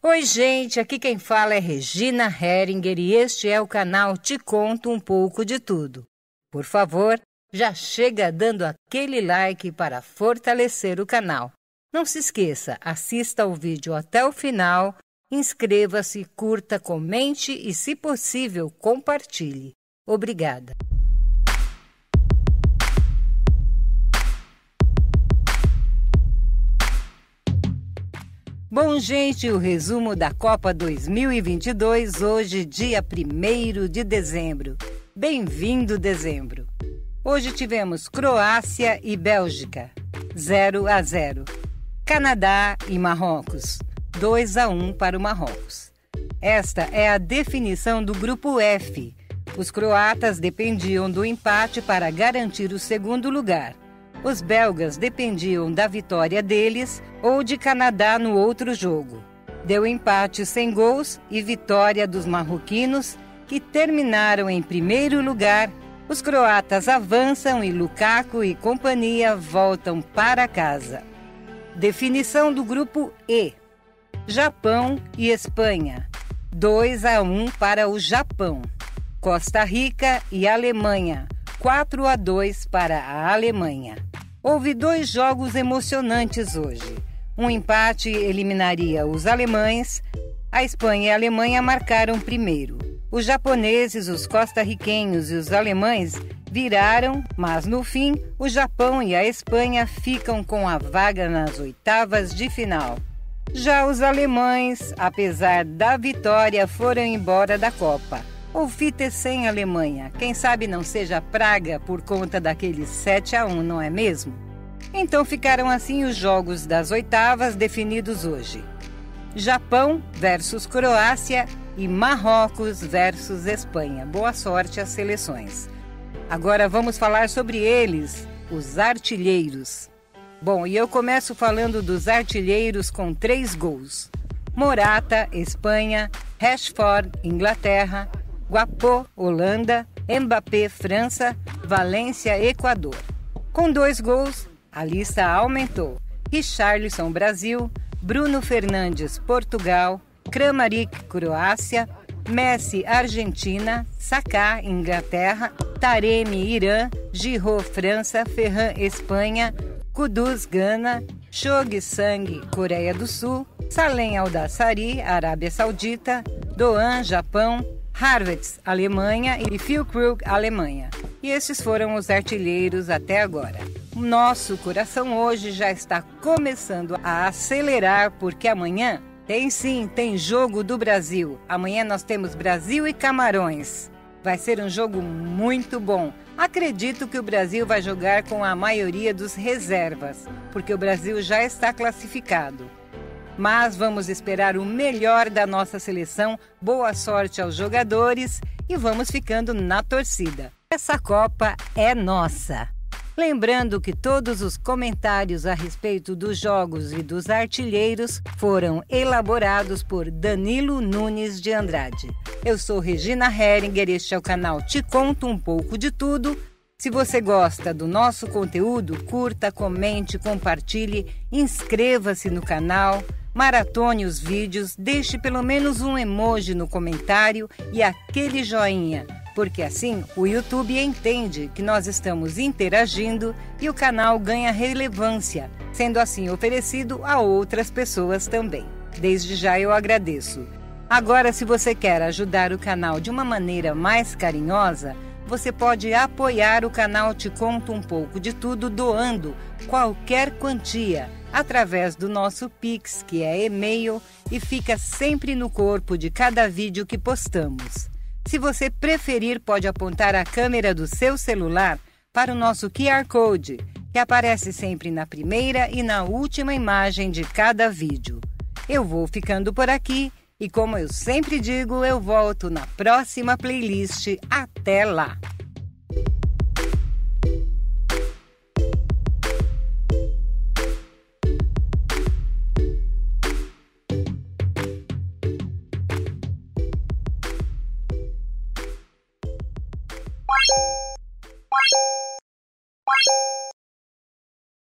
Oi, gente, aqui quem fala é Regina Heringer e este é o canal Te Conto um Pouco de Tudo. Por favor, já chega dando aquele like para fortalecer o canal. Não se esqueça, assista o vídeo até o final, inscreva-se, curta, comente e, se possível, compartilhe. Obrigada. Bom, gente, o resumo da Copa 2022, hoje, dia 1º de dezembro. Bem-vindo, dezembro! Hoje tivemos Croácia e Bélgica, 0-0. Canadá e Marrocos, 2-1 para o Marrocos. Esta é a definição do grupo F. Os croatas dependiam do empate para garantir o segundo lugar. Os belgas dependiam da vitória deles ou de Canadá no outro jogo. Deu empate sem gols e vitória dos marroquinos, que terminaram em primeiro lugar. Os croatas avançam e Lukaku e companhia voltam para casa. Definição do grupo E. Japão e Espanha, 2-1 para o Japão. Costa Rica e Alemanha, 4-2 para a Alemanha. Houve 2 jogos emocionantes hoje. Um empate eliminaria os alemães. A Espanha e a Alemanha marcaram primeiro. Os japoneses, os costarriquenhos e os alemães viraram, mas no fim, o Japão e a Espanha ficam com a vaga nas oitavas de final. Já os alemães, apesar da vitória, foram embora da Copa. Ou fites sem Alemanha, quem sabe não seja praga por conta daquele 7-1, não é mesmo? Então ficaram assim os jogos das oitavas definidos hoje. Japão versus Croácia e Marrocos versus Espanha. Boa sorte às seleções. Agora vamos falar sobre eles, os artilheiros. Bom, e eu começo falando dos artilheiros com 3 gols. Morata, Espanha, Rashford, Inglaterra, Guapô, Holanda, Mbappé, França, Valência, Equador. Com 2 gols, a lista aumentou. Richarlison, Brasil, Bruno Fernandes, Portugal, Kramaric, Croácia, Messi, Argentina, Saka, Inglaterra, Taremi, Irã, Giroud, França, Ferran, Espanha, Kudus, Gana, Chog Sang, Coreia do Sul, Salem Al-Dassari, Arábia Saudita, Doan, Japão, Havertz, Alemanha e Füllkrug, Alemanha. E esses foram os artilheiros até agora. O nosso coração hoje já está começando a acelerar, porque amanhã tem jogo do Brasil. Amanhã nós temos Brasil e Camarões. Vai ser um jogo muito bom. Acredito que o Brasil vai jogar com a maioria dos reservas, porque o Brasil já está classificado. Mas vamos esperar o melhor da nossa seleção. Boa sorte aos jogadores e vamos ficando na torcida. Essa Copa é nossa. Lembrando que todos os comentários a respeito dos jogos e dos artilheiros foram elaborados por Danilo Nunes de Andrade. Eu sou Regina Heringer, este é o canal Te Conto um Pouco de Tudo. Se você gosta do nosso conteúdo, curta, comente, compartilhe, inscreva-se no canal, maratone os vídeos, deixe pelo menos um emoji no comentário e aquele joinha, porque assim o YouTube entende que nós estamos interagindo e o canal ganha relevância, sendo assim oferecido a outras pessoas também. Desde já eu agradeço. Agora, se você quer ajudar o canal de uma maneira mais carinhosa, você pode apoiar o canal Te Conto um Pouco de Tudo doando qualquer quantia através do nosso Pix, que é e-mail e fica sempre no corpo de cada vídeo que postamos. Se você preferir, pode apontar a câmera do seu celular para o nosso QR Code, que aparece sempre na primeira e na última imagem de cada vídeo. Eu vou ficando por aqui. E como eu sempre digo, eu volto na próxima playlist. Até lá! Bye.